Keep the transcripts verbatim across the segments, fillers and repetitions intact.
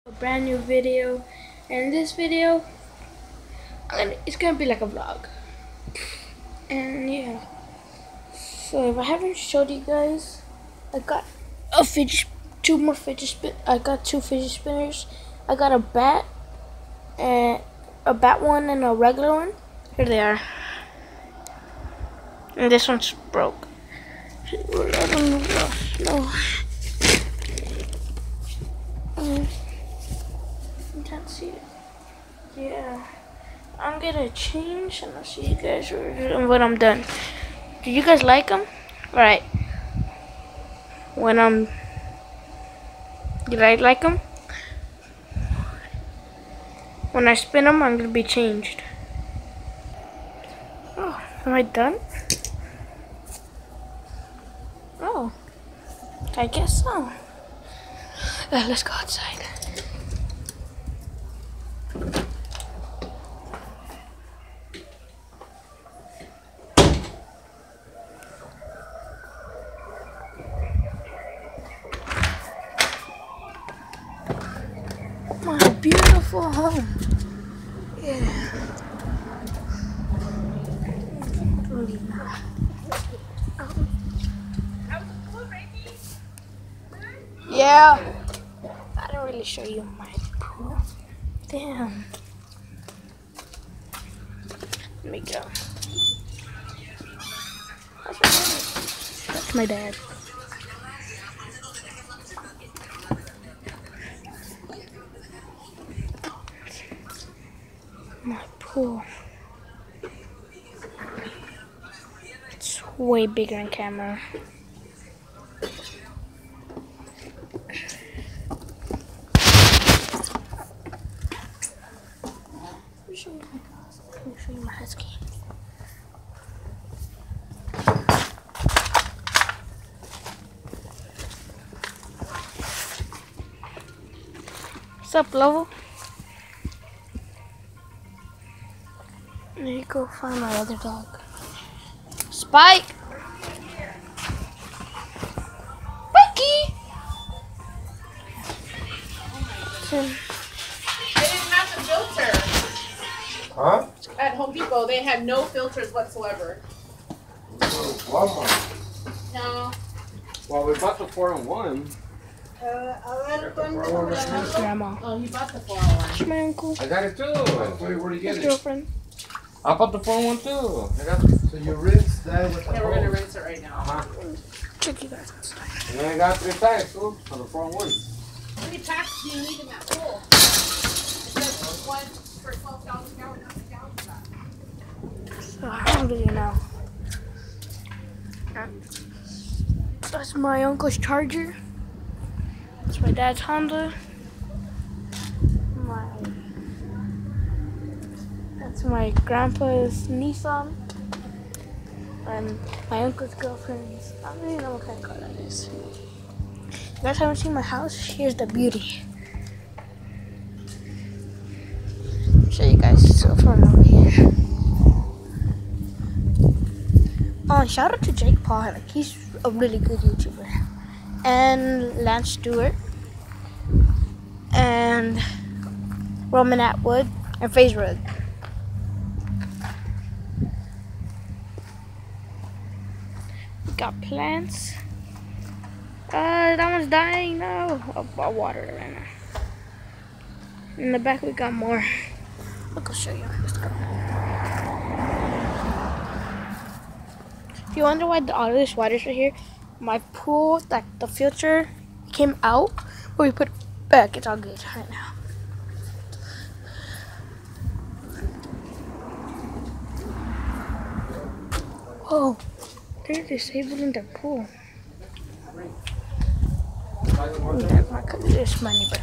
A brand new video, and this video and it's gonna be like a vlog. And yeah, so if I haven't showed you guys, I got a fidget two more fidget spin I got two fidget spinners. I got a bat and a bat one and a regular one. Here they are, and this one's broke. I don't know. No. Um, you can't see it. Yeah, I'm gonna change and I'll see you guys when I'm done. Did you guys like them? Alright. When I'm, did I like them? When I spin them, I'm gonna be changed. Oh, am I done? Oh, I guess so. Uh, let's go outside. My beautiful home. Yeah. Really nice. Yeah. I didn't really show you my pool. Damn. Let me go. That's my dad. That's my dad. My pool. It's way bigger on camera. Let me show you my house. Let me show you my husky. What's up, Lovo? Let me go find my other dog. Spike! Spikey! They didn't have the filter. Huh? At Home Depot, they had no filters whatsoever. Walmart. No. Well, we bought the four in one. Grandma. Oh, he bought the four oh one. It's my uncle. I got it too. Wait, where'd you get His it? girlfriend. I bought the four in one too. I got. So you rinse that with the Yeah, we're gonna hose. rinse it right now. Uh-huh. Check you guys outside. And then I got three packs too for the four in one. How many packs do you need in that pool? It says one for twelve thousand gallons, nothing gallons. So how do you know? That's my uncle's Charger. That's my dad's Honda. My that's my grandpa's Nissan. And my uncle's girlfriend's. I don't even know what kind of car that is. You guys haven't seen my house? Here's the beauty. I'll show you guys so from over here. Oh, and shout out to Jake Paul. Like, he's a really good YouTuber. And Lance Stewart. And Roman Atwood. And FaZe Rug. We got plants. Uh, that one's dying. No. I'll, I'll water it right now. In the back, we got more. I'll go show you. Let's go. If you wonder why the, all these waters are here, my pool, like the filter, came out, but we put it back. It's all good right now. Whoa, they're disabling the pool. Yeah, I could do this money, but.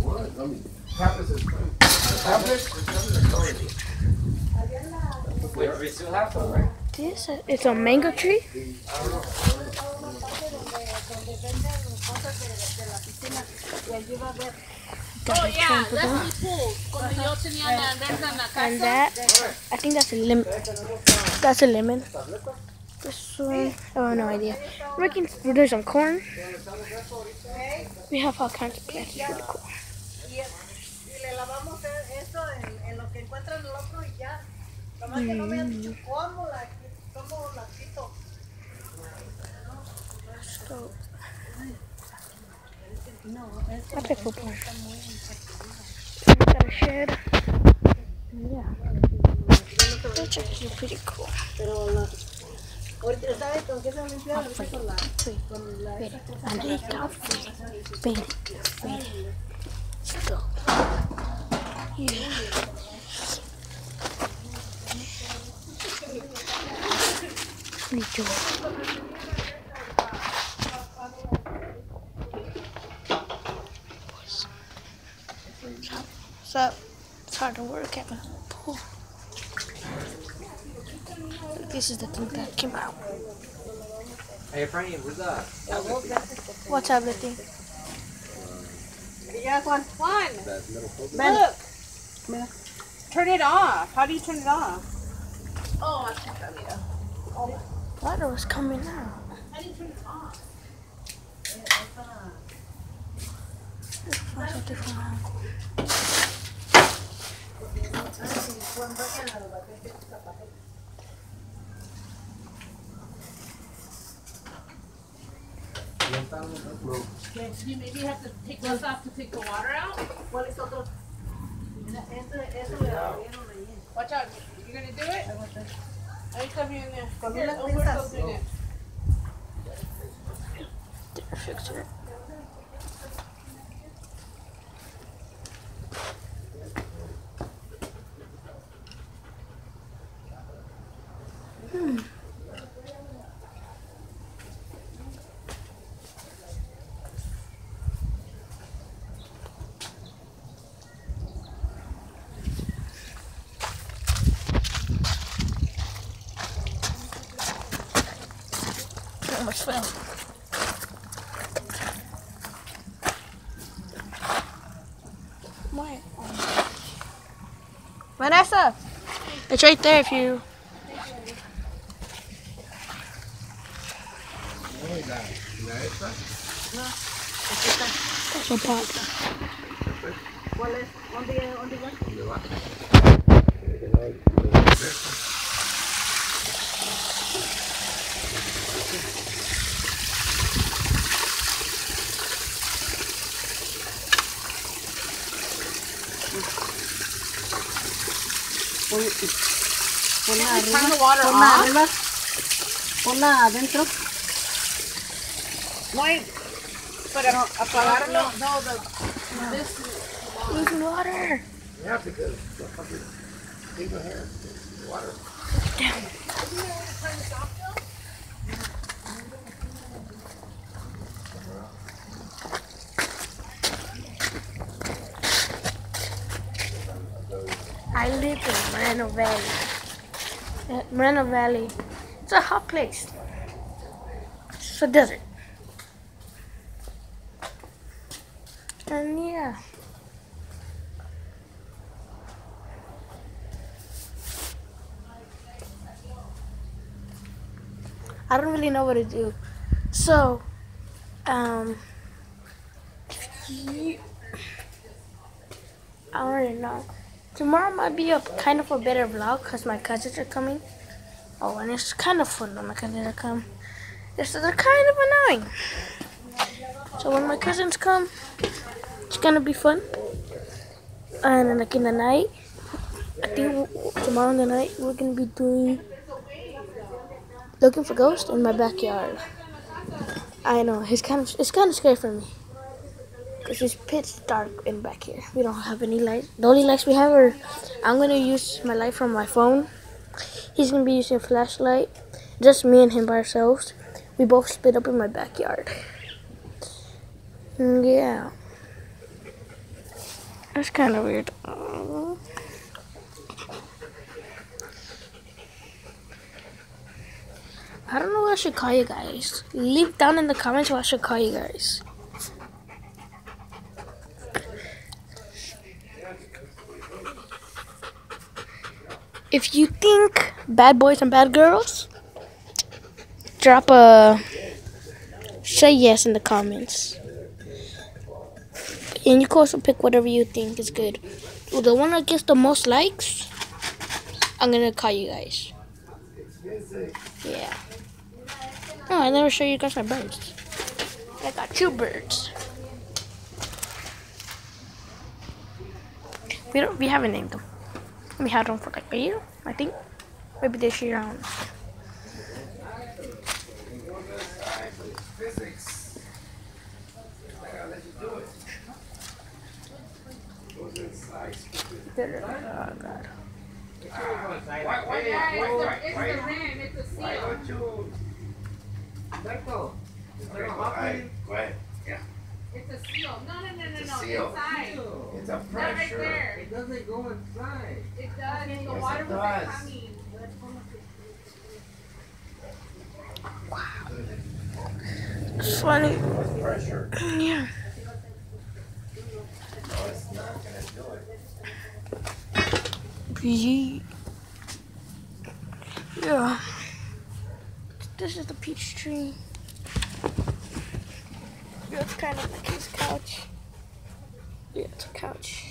Wait, we still have some, right? This, uh, it's a mango tree. Oh yeah, Leslie Pool. Cuando yo tenía la alberca en la casa. And that, I think that's a lemon. That's a lemon. This one, I have no idea. We're making, we're doing some corn. We have all kinds of plants. It's really cool. Mm. So, I pick football. I got a shed. Yeah. It's actually pretty cool. Wait, wait, and they got wait, wait. So, yeah. Rejoice. So, it's hard to work at the pool. This is the thing that came out. Hey, Franny, what's up? What tablet thing? Yeah, one. One. Look. Turn it off. How do you turn it off? Oh, I think that yeah. Water was coming out. How do you turn it off? Find something from home. Okay, so you maybe have to take this off to take the water out. Watch out. You're going to do it? Ahí está bien. Here, Alberto's doing it. Didn't fix it. Hmm. Almost fell. Why? Vanessa, it's right there if you. That's a pot. Turn the water off. Ponla adentro. No hay. Pero apagarlo. No, the. This. Losing water. Yeah, because people here, water. I live in Moreno Valley. Uh, Moreno Valley. It's a hot place. It's a desert. And yeah. I don't really know what to do. So, um, you, I don't really know. Tomorrow might be a kind of a better vlog because my cousins are coming. Oh, and it's kind of fun when my cousins are coming. This is they're kind of annoying. So when my cousins come, it's gonna be fun. And then like in the night, I think tomorrow in the night we're gonna be doing looking for ghosts in my backyard. I know it's kind of it's kind of scary for me. Because it's pitch dark in back here. We don't have any lights. The only lights we have are, I'm going to use my light from my phone. He's going to be using a flashlight. Just me and him by ourselves. We both split up in my backyard. And yeah. That's kind of weird. I don't know what I should call you guys. Leave down in the comments what I should call you guys. If you think bad boys and bad girls, drop a say yes in the comments. And you can also pick whatever you think is good. Well, the one that gets the most likes, I'm gonna call you guys. It's physics. Yeah. Oh, I never show you guys my birds. I got two birds. We don't. We haven't named them. We had them for like a year, I think. Maybe this year. I don't know. It's physics. I gotta let you do it. Goes inside. Oh God. Why, why, Yeah, why, why, it's the, why, it's the ram, it's a why seal. don't you? Berto, Okay, go ahead. Go ahead. Yeah. It's a seal. No, no, no, no, It's a no. seal. Inside. It's a Not right pressure. there. it doesn't go inside. It does. The Yes, water it wasn't does. coming. It's funny. Pressure. Yeah. No, it's not gonna do it. Ye- Yeah. This is the peach tree. Yeah, it's kind of like his couch. Yeah, it's a couch.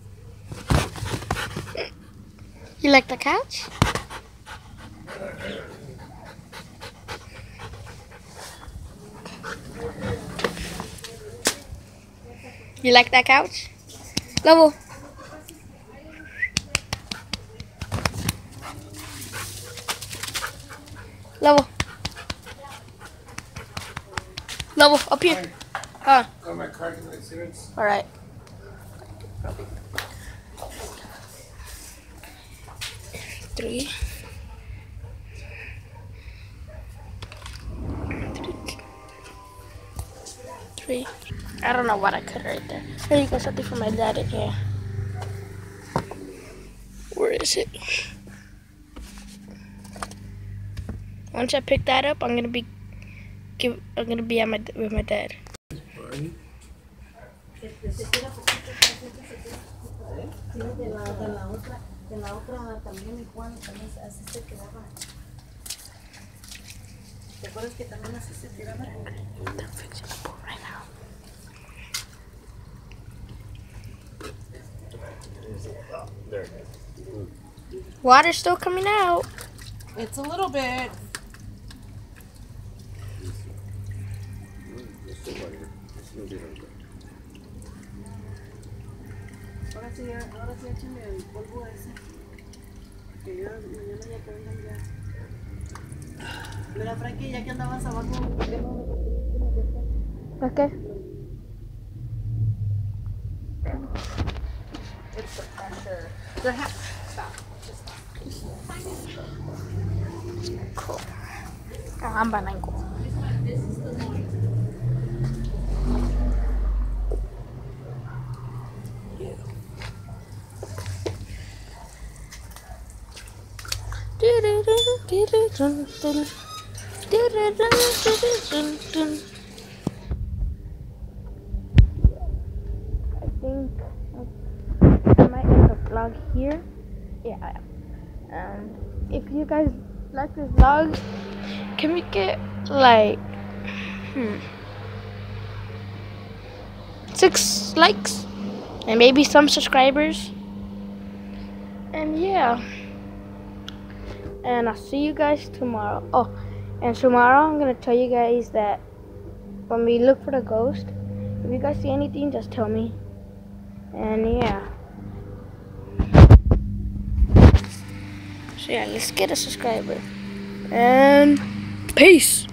You like the couch? You like that couch? Lobo. Lobo. Lobo, up here. Huh. Got my card in the exhibits. Alright. Three. Three. I don't know what I cut right there. There you go, something for my dad in here. Where is it? Once I pick that up, I'm gonna be give. I'm gonna be at my with my dad. Sí, de la, de la otra, de la otra también igual, también así se quedaba. ¿Te acuerdas que también así se tiraba? I'm fixing the board right now. There. Water's still coming out. It's a little bit. Ahora sí, ahora sí échame el polvo ese. Que ya mañana ya te vengan ya. Mira, Frankie, ya que andabas abajo, ¿por qué no? Okay. It's the pressure. There ha- Stop. Just stop. Cool. Oh, I'm by ankle. This is the noise. I think I might end the vlog here. Yeah, I am. Um, if you guys like this vlog, can we get like hmm, six likes and maybe some subscribers? And yeah. And I'll see you guys tomorrow. Oh, and tomorrow I'm gonna tell you guys that when we look for the ghost, if you guys see anything, just tell me. And yeah. So yeah, let's get a subscriber. And peace.